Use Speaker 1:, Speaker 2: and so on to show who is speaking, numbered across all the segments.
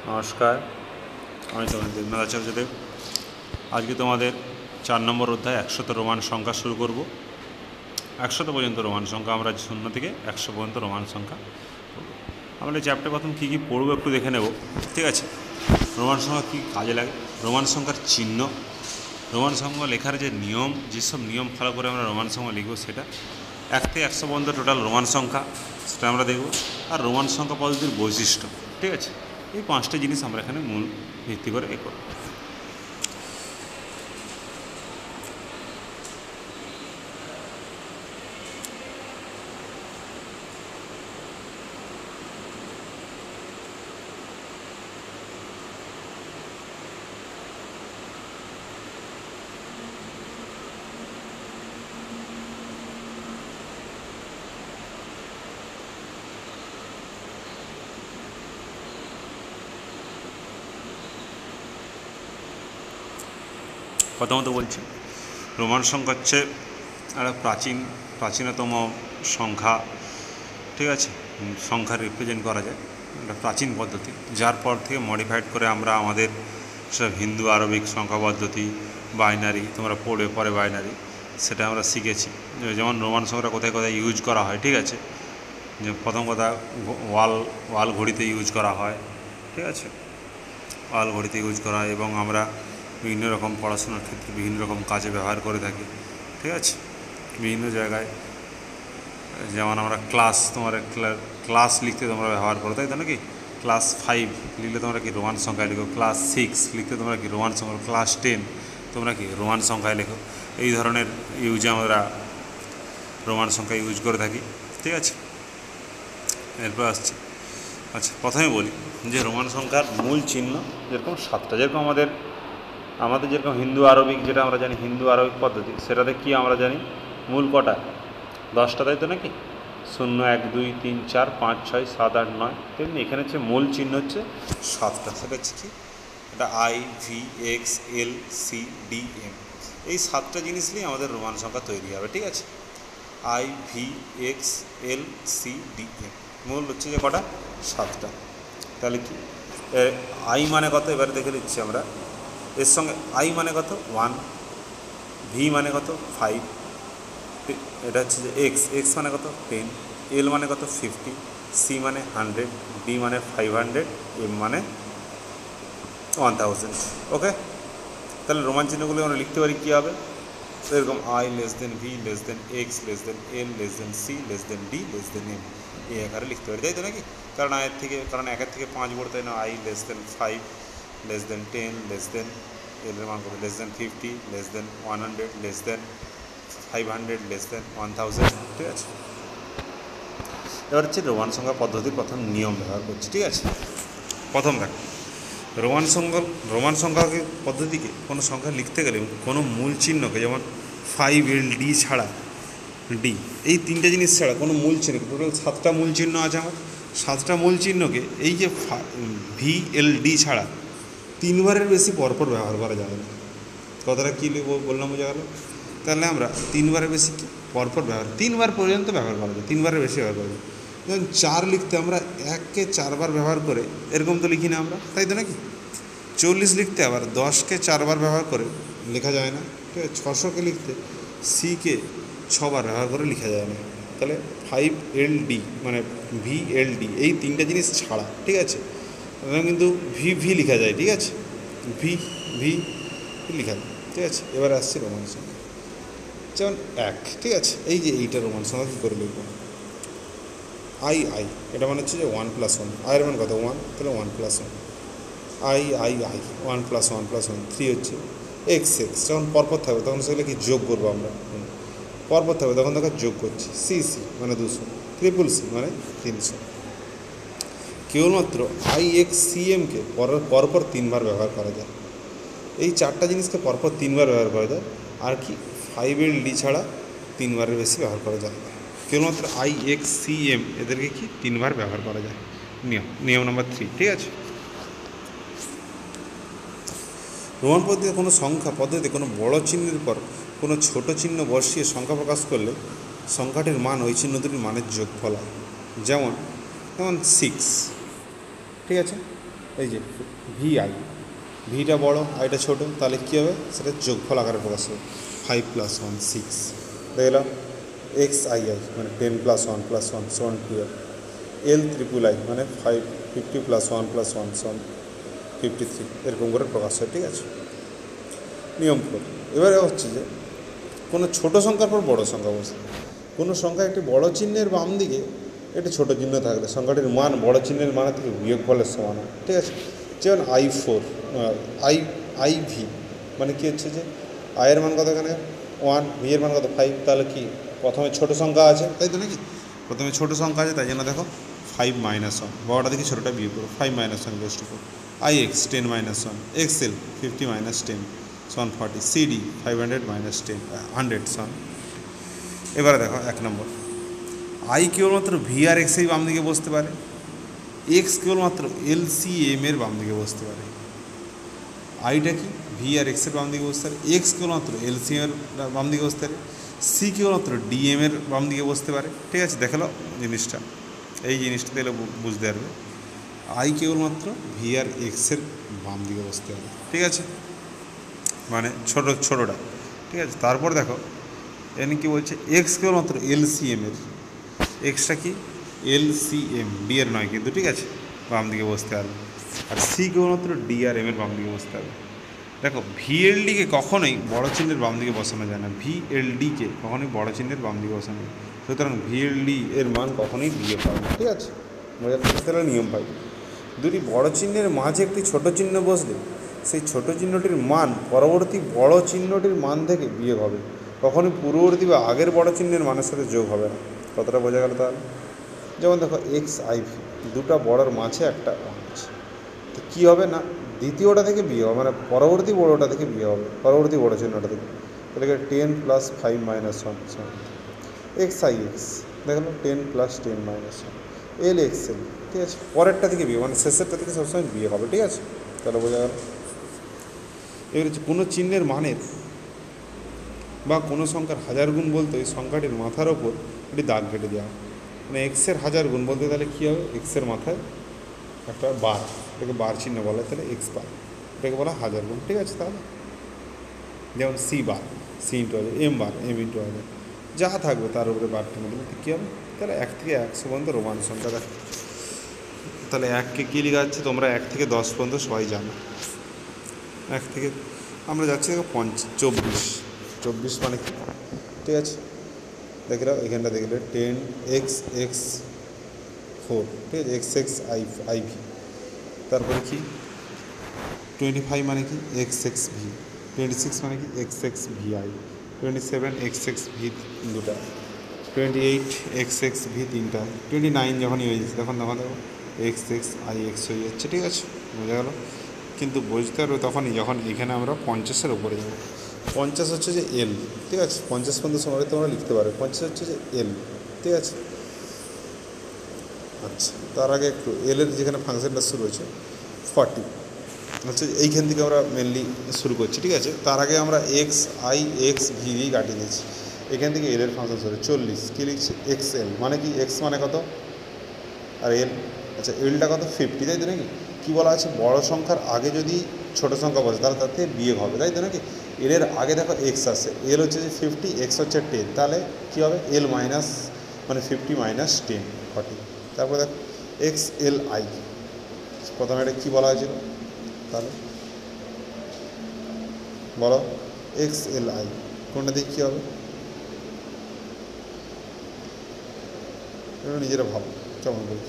Speaker 1: নমস্কার, আমি তোমাদের দেবনাথ আচার্যদেব। আজকে তোমাদের 4 নম্বর অধ্যায় 100 রোমান সংখ্যা শুরু করব। 100 পর্যন্ত রোমান সংখ্যা আমরা 0 থেকে 100 পর্যন্ত রোমান সংখ্যা পড়ব। আমরা এই চ্যাপ্টারে প্রথম কী কী পড়বো একটু দেখে নেব, ঠিক আছে। রোমান সংখ্যা কী কাজে লাগে, রোমান সংখ্যার চিহ্ন, রোমান সংখ্যা লেখার যে নিয়ম, যেসব নিয়ম ফলো করে আমরা রোমান সংখ্যা লিখব সেটা, 1 থেকে 100 পর্যন্ত টোটাল রোমান সংখ্যা সেটা আমরা দেখব, আর রোমান সংখ্যা পদ্ধতির বৈশিষ্ট্য, ঠিক আছে। এই 5টা জিনিস আমরা এখানে মূল ভিত্তি করে করব। প্রথমত বলছি, রোমান সংখ্যা হচ্ছে একটা প্রাচীনতম সংখ্যা, ঠিক আছে। সংখ্যা রিপ্রেজেন্ট করা যায়, একটা প্রাচীন পদ্ধতি, যার পর থেকে মডিফাইড করে আমরা আমাদের সব হিন্দু আরবিক সংখ্যা পদ্ধতি, বাইনারি, তোমরা পড়বে পরে বাইনারি, সেটা আমরা শিখেছি। যেমন রোমান সংখ্যাটা কোথায় কোথায় ইউজ করা হয়, ঠিক আছে। যে প্রথম কথা, ওয়াল ঘড়িতে ইউজ করা হয়, ঠিক আছে। ওয়াল ঘড়িতে ইউজ করা হয় এবং আমরা বিভিন্ন রকম পড়াশোনার ক্ষেত্রে বিভিন্ন রকম কাজে ব্যবহার করে থাকি, ঠিক আছে। বিভিন্ন জায়গায়, যেমন আমরা ক্লাস লিখতে তোমরা ব্যবহার করো, তাই তো নাকি। ক্লাস 5 লিখলে তোমরা কি রোমান সংখ্যায় লেখো, ক্লাস 6 লিখতে তোমরা কি রোমান সংখ্যা, ক্লাস 10 তোমরা কি রোমান সংখ্যায় লেখো। এই ধরনের ইউজে আমরা রোমান সংখ্যা ইউজ করে থাকি, ঠিক আছে। এরপর আসছে, আচ্ছা প্রথমে বলি যে রোমান সংখ্যার মূল চিহ্ন যেরকম 7টা, যেরকম আমাদের যেরকম হিন্দু আরবিক, যেটা আমরা জানি হিন্দু আরবিক পদ্ধতি, সেটাতে কি আমরা জানি মূল কটা, 10টা, তাই তো নাকি। 0 1 2 3 4 5 6 7 8 9, তেমনি এখানে হচ্ছে মূল চিহ্ন হচ্ছে 7টা। সেটা হচ্ছে কি, এটা IVXLCDM, এই 7টা জিনিস নিয়ে আমাদের রোমান সংখ্যা তৈরি হবে, ঠিক আছে। IVXLCDM মূল হচ্ছে যে কটা, 7টা। তাহলে কি আই মানে কত, এবারে দেখে নিচ্ছি আমরা। এর সঙ্গে আই মানে কত 1, ভি মানে কত 5, এটা হচ্ছে যে এক্স মানে কত 10, এল মানে কত 50, সি মানে 100, ডি মানে 500, এম মানে 1000। ওকে, তাহলে রোমান চিহ্নগুলো আমরা লিখতে পারি কী হবে, এরকম I less than V less than X less than L less than C less than D less than M, এই আকারে লিখতে পারি, তাই তো নাকি। কারণ 1 থেকে 5 বড়, তাই না। I less than 5 less than 10 less than, এলের মান কত, less than 50 less than 100 less than 500 less than 1000, ঠিক আছে। এবার হচ্ছে রোমান সংখ্যা পদ্ধতির প্রথম নিয়ম ব্যবহার করছি, ঠিক আছে। প্রথম দেখ, রোমান সংখ্যা পদ্ধতিকে কোনো সংখ্যা লিখতে গেলে কোনো মূল চিহ্নকে, যেমন 5LD ছাড়া, ডি, এই 3টে জিনিস ছাড়া কোনো মূল চিহ্ন, টোটাল 7টা মূল চিহ্ন আছে আমার। 7টা মূল চিহ্নকে এই যে VLD ছাড়া 3বারের বেশি পরপর ব্যবহার করা যাবে না। কথাটা কী বললাম, বোঝা গেল। তাহলে আমরা 3বারের বেশি পরপর 3বার পর্যন্ত ব্যবহার করা যায়, 3বারের বেশি ব্যবহার করা যায়। যেমন 4 লিখতে আমরা 1কে 4বার ব্যবহার করে এরকম তো লিখি না আমরা, তাই তো নাকি। 40 লিখতে আবার 10কে 4বার ব্যবহার করে লেখা যায় না, ঠিক আছে। 600কে লিখতে সিকে 6বার ব্যবহার করে লেখা যায় না। তাহলে 5LD মানে VLD, এই 3টে জিনিস ছাড়া, ঠিক আছে, কিন্তু ভি লেখা যায়, ঠিক আছে। ভি লেখা যায়, ঠিক আছে। এবার আসছে রোমান সংখ্যা, যেমন 1, ঠিক আছে। এই যে এইটা রোমান সংখ্যা কী করে লিখব, আই, এটা মানে হচ্ছে যে 1 + 1, আয়ের মান কত 1, তাহলে 1 + 1, আই 1 + 1 + 1 3 হচ্ছে এক্স। যখন পরপর থাকবে তখন সেগুলো কি যোগ করবো আমরা, পরপর থাকবে তখন তাকে যোগ করছি। সি মানে 200, CCC মানে 300। কেবলমাত্র IXCMকে পরপর 3বার ব্যবহার করা যায়। এই 4টা জিনিসকে পরপর 3বার ব্যবহার করা যায়, আর কি 5LD ছাড়া 3বারের বেশি ব্যবহার করা যায় না। কেবলমাত্র IXCM এদেরকে কি 3বার ব্যবহার করা যায়। নিয়ম নাম্বার 3, ঠিক আছে। রোমান পদ্ধতিতে কোনো সংখ্যা পদ্ধতিতে কোনো বড় চিহ্নের পর কোনো ছোট চিহ্ন বসিয়ে সংখ্যা প্রকাশ করলে সংখ্যাটির মান ওই চিহ্ন দুটির মানের যোগফল হয়। যেমন 6, ঠিক আছে। এই যে ভি আই, ভিটা বড় আইটা ছোটো, তাহলে কী হবে সেটা যোগফল আকারে প্রকাশ হবে। 5 + 1 6 দেখলাম এক্স আই আই মানে 10 + 1 + 1 সমান 12, এল ট্রিপল আই মানে 50 + 1 + 1 সমান 53, এরকম করে প্রকাশ হয়। ঠিক আছে, নিয়ম ফোর। এবারে হচ্ছে যে কোনো ছোট সংখ্যার পর বড় সংখ্যা বসে, কোনো সংখ্যা একটি বড় চিহ্নের বাম দিকে একটি ছোটো চিহ্ন থাকলে সংখ্যাটির মান বড় চিহ্নের মানের থেকে বিয়োগফলের সমান হয়। ঠিক আছে, যেমন I4 IV মানে কী হচ্ছে যে আয়ের মান কত, এখানে 1, ভি এর মান কত 5, তাহলে কি প্রথমে ছোটো সংখ্যা আছে, তাই তো নাকি, প্রথমে ছোটো সংখ্যা আছে, তাই জন্য দেখো 5 - 1, বড়টা দেখি ছোটোটা বিয়োগ করো, 5 - 1 = 4, IX 10 - 1, XL 50 - 10 = 40, CD 500 - 10 100 সমান। এবারে দেখো 1 নম্বর, আই কেবলমাত্র ভি আর এক্সের বাম দিকে বসতে পারে, এক্স কেবলমাত্র LCM এর বাম দিকে বসতে পারে। আইটা কি ভি আর এক্সের বাম দিকে বসতে পারে, এক্স কেবলমাত্র LCM এর বাম দিকে বসতে পারে, সি কেবলমাত্র DM এর বাম দিকে বসতে পারে। ঠিক আছে, দেখালো জিনিসটা, এই জিনিসটা দিলে বুঝতে পারবে। আই কেবলমাত্র ভি আর এক্সের বাম দিকে বসতে পারে। ঠিক আছে, মানে ছোটোটা। ঠিক আছে, তারপর দেখো এখানে কী বলছে, এক্স কেবলমাত্র LCM এর, এক্সটা কি LCM, ডি এর নয় কিন্তু, ঠিক আছে, বাম দিকে বসতে পারবে। আর সি কেবলমাত্র DRM এর বাম দিকে বসতে হবে। দেখো VLDকে কখনোই বড় চিহ্নের বাম দিকে বসানো যায় না, VLDকে কখনোই বড় চিহ্নের বাম দিকে বসানো যায়, সুতরাং VLD এর মান কখনোই বিয়োগ পাবে না। ঠিক আছে, মজা করতে নিয়ম পাই, দুটি বড় চিহ্নের মাঝে একটি ছোট চিহ্ন বসলে সেই ছোট চিহ্নটির মান পরবর্তী বড় চিহ্নটির মান থেকে বিয়োগ হবে, কখনোই পূর্ববর্তী বা আগের বড় চিহ্নের মানের সাথে যোগ হবে না। কতটা বোঝা গেল তাহলে? যেমন দেখো XIV, দুটো বড়োর মাঝে একটা আছে, তো কী হবে না দ্বিতীয়টা থেকে বিয়ে হবে, মানে পরবর্তী বড়োটা থেকে বিয়ে হবে, পরবর্তী বড়ো চিহ্নটা থেকে, তাহলে 10 + 5 - 1 XIX, দেখলো 10 + 10 - 1 LXL। ঠিক আছে, পরেরটা থেকে বিয়ে মানে শেষেরটা থেকে সবসময় বিয়ে হবে। ঠিক আছে, তাহলে বোঝা গেল। এবার হচ্ছে কোনো চিহ্নের মানের বা কোনো সংখ্যার হাজার গুণ বলতে ওই সংখ্যাটির মাথার ওপর একটি দাগ কেটে দেওয়া হয়, মানে এক্সের হাজার গুণ বলতে তাহলে কী হবে, এক্সের মাথায় একটা বার, এটাকে বার চিহ্ন বলা হয়, তাহলে X বার, এটাকে বলা হাজার গুণ। ঠিক আছে, তাহলে যেমন C বার, C × 1000, M বার, M × 1000, যা থাকবে তার উপরে বার টেনে দিলে কী হবে, তাহলে 1 থেকে 100 পর্যন্ত রোমান সংখ্যা দেখো। তাহলে 1কে কী লেখা যাচ্ছে, তোমরা 1 থেকে 10 পর্যন্ত সবাই জানো। 1 থেকে আমরা যাচ্ছি দেখো 24 মানে কি, ঠিক আছে, দেখলাম এখানটা দেখলে 10XX4, ঠিক আছে, XX IV, তারপরে কি 25 মানে কি XXV, 26 মানে কি XXVI, 27 XXV দুটা, 28 XXV তিনটা, 29 যখনই হয়ে যাচ্ছে তখন দেখো XXIX হয়ে যাচ্ছে। ঠিক আছে, বোঝা গেল, কিন্তু বুঝতে পারবে তখনই যখন এখানে আমরা 50-এর উপরে যাবো। 50 হচ্ছে যে L, ঠিক আছে, 50 পর্যন্ত সময় তোমরা লিখতে পারবে, 50 হচ্ছে যে L। ঠিক আছে, আচ্ছা, তার আগে একটু এলের যেখানে ফাংশনটা শুরু হয়েছে 40, হচ্ছে এইখান থেকে আমরা মেনলি শুরু করছি। ঠিক আছে, তার আগে আমরা XIXV কাটিয়ে দিয়েছি, এখান থেকে এলের ফাংশন শুরু 40, কী লিখছি XL, মানে কি X মানে কত আর L, আচ্ছা এলটা কত 50, তাই তো নাকি, কী বলা আছে বড় সংখ্যার আগে যদি ছোটো সংখ্যা বসে তাহলে তার থেকে বিয়োগ হবে, তাই তো নাকি, এলের আগে দেখো X আছে, এল হচ্ছে যে 50, X হচ্ছে 10, তাহলে কী হবে L মাইনাস মানে 50 - 10 40, তারপরে দেখো XLI, প্রথমে এটা কী বলা হয়েছিল তাহলে বলো XLI, কোনটা দিয়ে কী হবে নিজেরা ভাবো কেমন বলছি।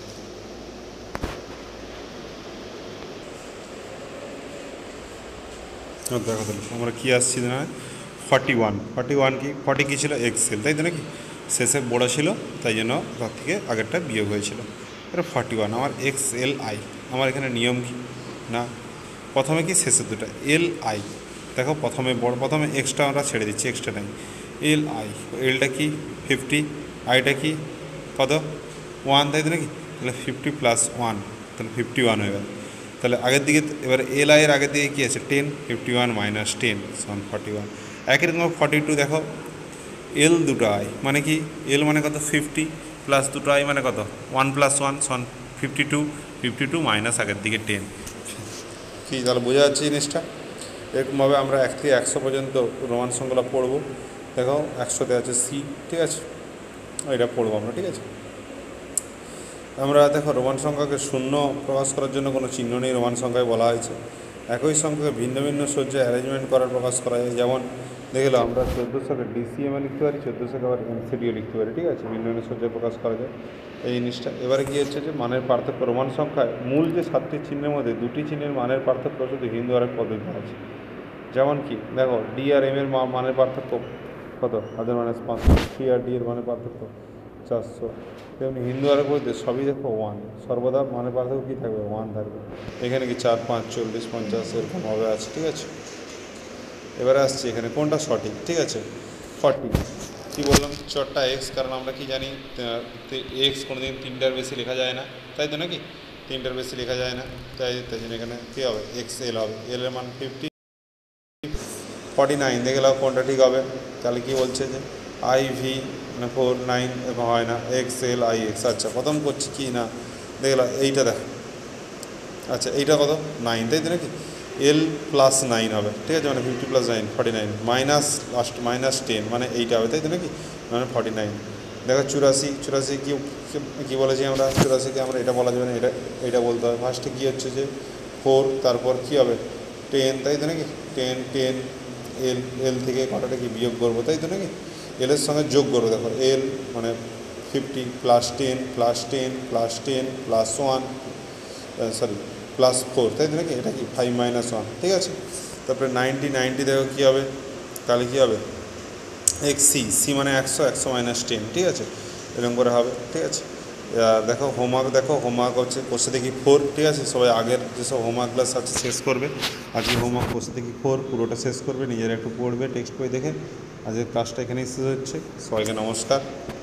Speaker 1: দেখো তাহলে আমরা কী আসছি না 41 কি 40 কী ছিল XL, তাই তো নাকি, শেষে বড়ো ছিল তাই জন্য তার থেকে আগেরটা বিয়োগ হয়েছিল। এটা 41 আমার XLI, আমার এখানে নিয়ম কি না প্রথমে কি শেষের দুটো LI, দেখো প্রথমে এক্সটা আমরা ছেড়ে দিচ্ছি, এক্সটা নাই, LI, এলটা কি 50, আইটা কি কত 1, তাই তো নাকি, তাহলে 50 + 1 তাহলে 51 হয়ে গেল। তাহলে আগের দিকে এবার LI এর আগের দিকে কী আছে 10, 51 - 10 = 41। একই রকম 42 দেখো L দুটো I মানে কি, L মানে কত 50 + দুটো I মানে কত 1 + 1 = 52 মাইনাস আগের দিকে 10
Speaker 2: কি তাহলে বোঝা যাচ্ছে জিনিসটা। এরকমভাবে আমরা 1 থেকে 100 পর্যন্ত রোমান সংখ্যাগুলো পড়বো। দেখো 100তে আছে সি, ঠিক আছে, এটা পড়বো আমরা, ঠিক আছে। আমরা দেখো রোমান সংখ্যাকে শূন্য প্রকাশ করার জন্য কোনো চিহ্ন নেই, রোমান সংখ্যায় বলা হয়েছে। একই সংখ্যাকে ভিন্ন ভিন্ন সজ্জায় অ্যারেঞ্জমেন্ট করার প্রকাশ করা যায়। যেমন দেখলাম আমরা 1400কে ডিসিএমও লিখতে পারি, 1400কে আবার এমসিডিও লিখতে পারি, ঠিক আছে, ভিন্ন ভিন্ন সজ্জায় প্রকাশ করা যায় এই জিনিসটা। এবারে কী হচ্ছে যে মানের পার্থক্য, রোমান সংখ্যায় মূল যে 7টি চিহ্নের মধ্যে 2টি চিহ্নের মানের পার্থক্য শুধু হিন্দু আরেক পদ্ধতি আছে। যেমন কি দেখো ডি আর এম এর মানের পার্থক্য কত, হাজার মাইনাস 500, সি আর ডি এর মানের পার্থক্য 400। তেমনি হিন্দু আরেক পদ্ধতি সবই দেখো 1, সর্বদা মানের পার্থক্য কী থাকবে, 1 থাকবে। এখানে কি 4, 5, 40, 50 এরকম হবে আছে, ঠিক আছে। এবারে আসছি এখানে কোনটা সঠিক, ঠিক আছে। 40 কী বললাম, 4টা এক্স, কারণ আমরা কি জানি এক্স কোনো দিন 3টার বেশি লেখা যায় না, তাই তো নাকি, 3টার বেশি লেখা যায় না, তাই জন্য এখানে কী হবে, এক্স এল হবে, এল এর মান 50। 49 দেখে নাও কোনটা ঠিক হবে। তাহলে কি বলছে যে আই ভি না 4, 9 এরকম হয় না, এক্স এল আই এক্স। আচ্ছা প্রথম করছি কি না দেখলাম এইটা দেখ, আচ্ছা এইটা কত 9, তাই তো নাকি, এল প্লাস 9 হবে, ঠিক আছে, মানে 50 প্লাস 9 49 মাইনাস লাস্ট মাইনাস 10 মানে এইটা হবে, তাই তো নাকি, মানে 49। দেখো 84 কী বলেছি আমরা, 84কে আমরা এটা বলা যাবে না, এটা বলতে হবে। ফার্স্টে কী হচ্ছে যে 4, তারপর কী হবে 10, তাই তো নাকি, 10 এল থেকে কটাটা কি বিয়োগ করবো, তাই তো নাকি, এলের সঙ্গে যোগ করবো। দেখো এল মানে 50 plus 10 plus 10 plus 10 plus 1 sorry plus 4, তাই তো নাকি, এটা কি 5 মাইনাস 1, ঠিক আছে। তারপরে 90 দেখো কী হবে, তাহলে কী হবে এক্স সি মানে 100 মাইনাস 10, ঠিক আছে, এরকম করে হবে, ঠিক আছে। দেখো হোমওয়ার্ক হচ্ছে কোষে দেখি 4, ঠিক আছে। সবাই আগের যেসব হোমওয়ার্ক ক্লাস আছে শেষ করবে, আজকে হোমওয়ার্ক কোষে দেখি 4 পুরোটা শেষ করবে, নিজেরা একটু পড়বে টেক্সট বই দেখে। আজকের ক্লাসটা এখানেই শেষ হচ্ছে, সবাইকে নমস্কার।